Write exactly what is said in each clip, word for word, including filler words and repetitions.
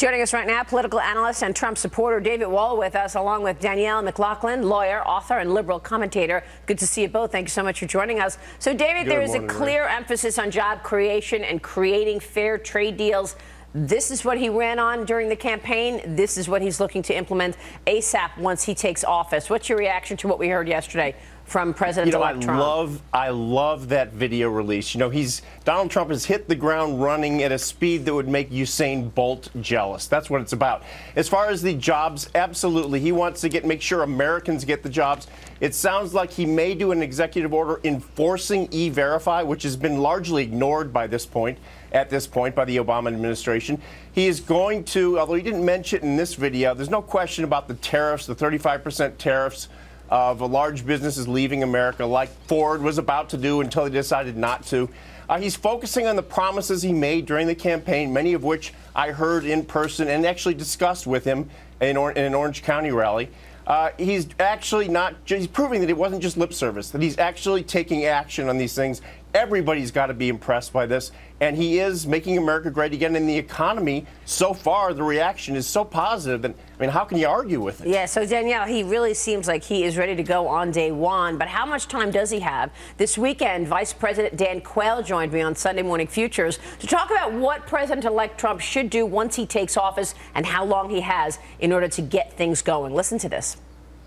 Joining us right now, political analyst and Trump supporter David Wall with us, along with Danielle McLaughlin, lawyer, author, and liberal commentator. Good to see you both. Thank you so much for joining us. So, David, Good there is morning, a clear Ray. emphasis on job creation and creating fair trade deals. This is what he ran on during the campaign. This is what he's looking to implement ASAP once he takes office. What's your reaction to what we heard yesterday from President-elect you know, Trump? I love, I love that video release. You know, he's Donald Trump has hit the ground running at a speed that would make Usain Bolt jealous. That's what it's about. As far as the jobs, absolutely, he wants to get make sure Americans get the jobs. It sounds like he may do an executive order enforcing E-Verify, which has been largely ignored by this point. At this point by the Obama administration. He is going to, although he didn't mention it in this video, there's no question about the tariffs, the thirty-five percent tariffs of large businesses leaving America, like Ford was about to do until he decided not to. Uh, he's focusing on the promises he made during the campaign, many of which I heard in person and actually discussed with him in, or in an Orange County rally. Uh, he's actually not, he's proving that it wasn't just lip service, that he's actually taking action on these things. Everybody's got to be impressed by this. And he is making America great again. And the economy, so far, the reaction is so positive that, I mean, how can you argue with it? Yeah, so Danielle, he really seems like he is ready to go on day one. But how much time does he have? This weekend, Vice President Dan Quayle joined me on Sunday Morning Futures to talk about what President-elect Trump should do once he takes office and how long he has in order to get things going. Listen to this.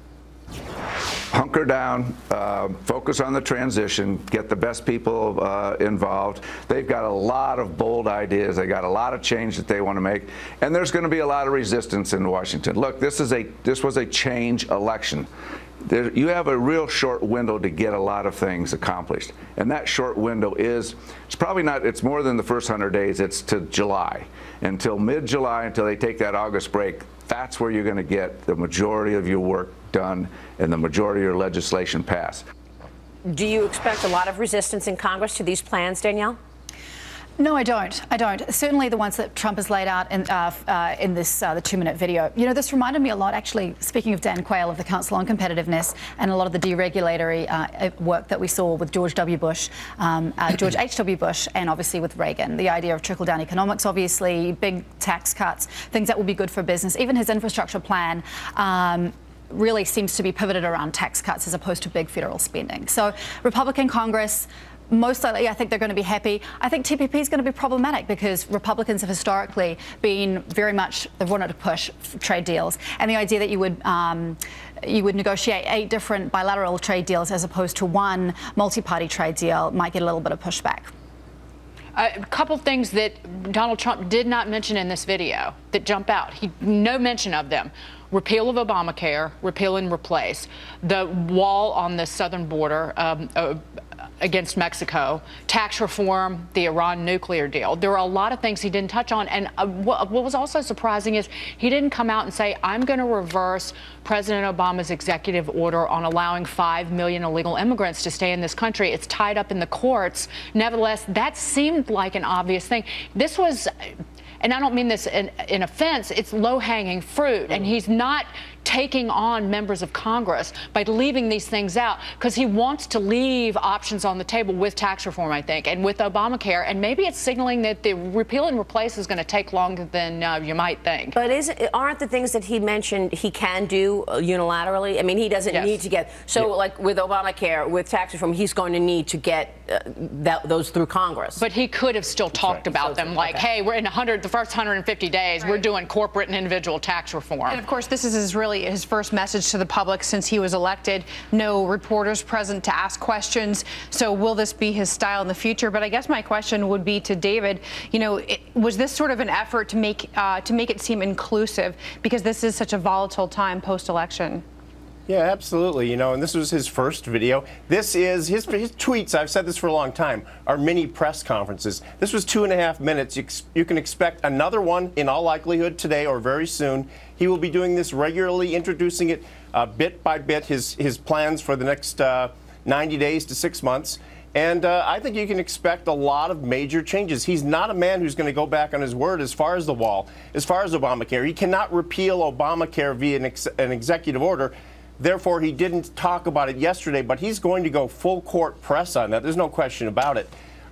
Hunker down, uh, focus on the transition, get the best people uh, involved. They've got a lot of bold ideas. They got a lot of change that they want to make, and there's going to be a lot of resistance in Washington. Look, this is a this was a change election. There, you have a real short window to get a lot of things accomplished, and that short window is it's probably not. It's more than the first hundred days. It's to July, until mid-July, until they take that August break. That's where you're going to get the majority of your work done and the majority of your legislation passed. Do you expect a lot of resistance in Congress to these plans, Danielle? No, I don't. I don't. Certainly the ones that Trump has laid out in, uh, uh, in this uh, the two-minute video. You know, this reminded me a lot, actually, speaking of Dan Quayle, of the Council on Competitiveness and a lot of the deregulatory uh, work that we saw with George W. Bush, um, uh, George H W. Bush, and obviously with Reagan. The idea of trickle-down economics, obviously, big tax cuts, things that will be good for business. Even his infrastructure plan um, really seems to be pivoted around tax cuts as opposed to big federal spending. So Republican Congress, most likely, I think they're going to be happy. I think T P P is going to be problematic because Republicans have historically been very much, they've wanted to push trade deals. And the idea that you would um, you would negotiate eight different bilateral trade deals as opposed to one multi-party trade deal might get a little bit of pushback. Uh, a couple things that Donald Trump did not mention in this video that jump out. He no mention of them. Repeal of Obamacare, repeal and replace, the wall on the southern border um, uh, against Mexico, tax reform, the Iran nuclear deal. There are a lot of things he didn't touch on. And uh, what, what was also surprising is he didn't come out and say, I'm going to reverse President Obama's executive order on allowing five million illegal immigrants to stay in this country. It's tied up in the courts. Nevertheless, that seemed like an obvious thing. This was, and I don't mean this in, in offense, it's low-hanging fruit. And he's not taking on members of Congress by leaving these things out because he wants to leave options on the table with tax reform, I think, and with Obamacare. And maybe it's signaling that the repeal and replace is going to take longer than uh, you might think. But is, aren't the things that he mentioned he can do unilaterally? I mean, he doesn't yes. need to get, so yeah. like with Obamacare, with tax reform, he's going to need to get uh, that, those through Congress. But he could have still talked right. about so, them like, okay. hey, we're in one hundred, the first one hundred fifty days, right. we're doing corporate and individual tax reform. And of course, this is his really his first message to the public since he was elected. No reporters present to ask questions. So will this be his style in the future? But I guess my question would be to David, you know, it, was this sort of an effort to make uh, to make it seem inclusive because this is such a volatile time post-election? Yeah, absolutely. You know, and this was his first video. This is his, his tweets. I've said this for a long time, are mini press conferences. This was two and a half minutes. You, you can expect another one in all likelihood today or very soon. He will be doing this regularly, introducing it uh, bit by bit, his, his plans for the next uh, ninety days to six months. And uh, I think you can expect a lot of major changes. He's not a man who's going to go back on his word as far as the wall, as far as Obamacare. He cannot repeal Obamacare via an, ex an executive order. Therefore, he didn't talk about it yesterday, but he's going to go full court press on that. There's no question about it.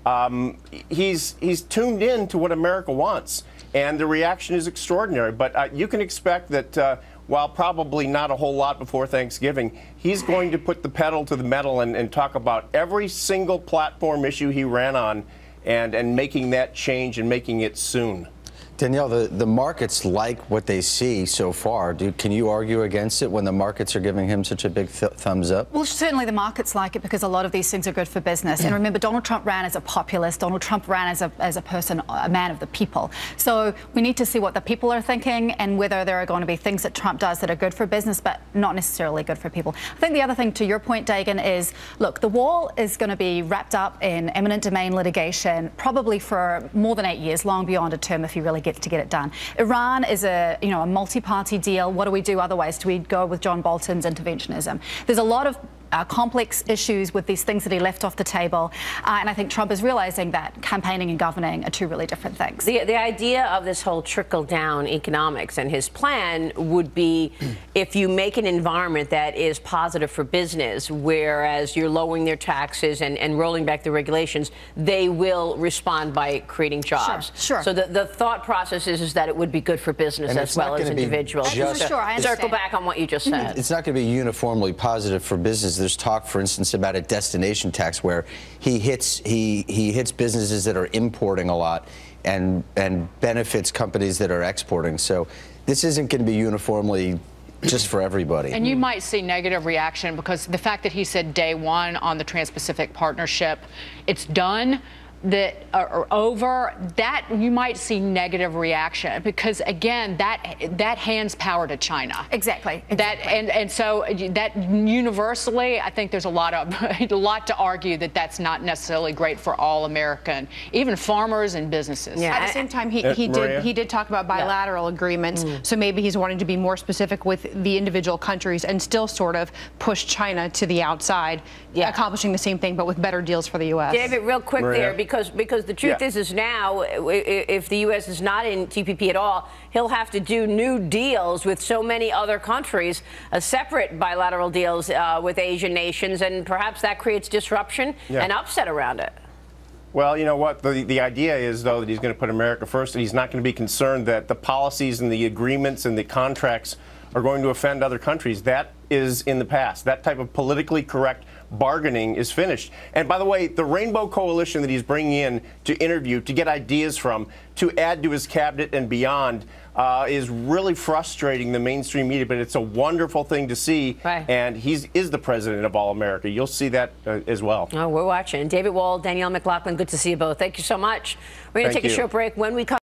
um, he's he's tuned in to what America wants, and the reaction is extraordinary. But uh, you can expect that uh, while probably not a whole lot before Thanksgiving, he's going to put the pedal to the metal and, and talk about every single platform issue he ran on, and and making that change and making it soon. Danielle, the, the markets like what they see so far. Do, can you argue against it when the markets are giving him such a big th thumbs up? Well, certainly the markets like it because a lot of these things are good for business. And remember, Donald Trump ran as a populist. Donald Trump ran as a, as a person, a man of the people. So we need to see what the people are thinking and whether there are going to be things that Trump does that are good for business, but not necessarily good for people. I think the other thing, to your point, Dagan, is, look, the wall is going to be wrapped up in eminent domain litigation probably for more than eight years, long beyond a term if he really gets to get it done. Iran is a, you know, a multi-party deal. What do we do otherwise? Do we go with John Bolton's interventionism? There's a lot of Uh, complex issues with these things that he left off the table, uh, and I think Trump is realizing that campaigning and governing are two really different things. The, the idea of this whole trickle-down economics and his plan would be if you make an environment that is positive for business, whereas you're lowering their taxes and, and rolling back the regulations, they will respond by creating jobs. Sure, sure. So the, the thought process is, is that it would be good for business And as well as individuals. just- Sure, I Circle understand. back on what you just said. It's not going to be uniformly positive for business. There's talk, for instance, about a destination tax where he hits he he hits businesses that are importing a lot and and benefits companies that are exporting. So this isn't going to be uniformly just for everybody. And you might see negative reaction because the fact that he said day one on the Trans-Pacific Partnership, it's done, that are, are over, that you might see negative reaction because again that that hands power to China. Exactly. exactly. That and and so that universally, I think there's a lot of a lot to argue that that's not necessarily great for all American, even farmers and businesses. Yeah. At the same time, he, Uh, he Maria? did he did talk about bilateral agreements, so maybe he's wanting to be more specific with the individual countries and still sort of push China to the outside, Yeah. accomplishing the same thing but with better deals for the U S. David, real quick Maria? there, because because the truth Yeah. is, is now i- if the U S is not in T P P at all, he'll have to do new deals with so many other countries, uh, separate bilateral deals uh, with Asian nations, and perhaps that creates disruption Yeah. and upset around it. Well, you know what? The, the idea is, though, that he's going to put America first, and he's not going to be concerned that the policies and the agreements and the contracts are going to offend other countries. That is in the past. That type of politically correct bargaining is finished. And by the way, the Rainbow Coalition that he's bringing in to interview, to get ideas from, to add to his cabinet and beyond, uh, is really frustrating the mainstream media, but it's a wonderful thing to see. Right. And he's is the president of all America. You'll see that uh, as well. Oh, we're watching. David Wald, Danielle McLaughlin, good to see you both. Thank you so much. We're going to Thank take a you. short break. When we come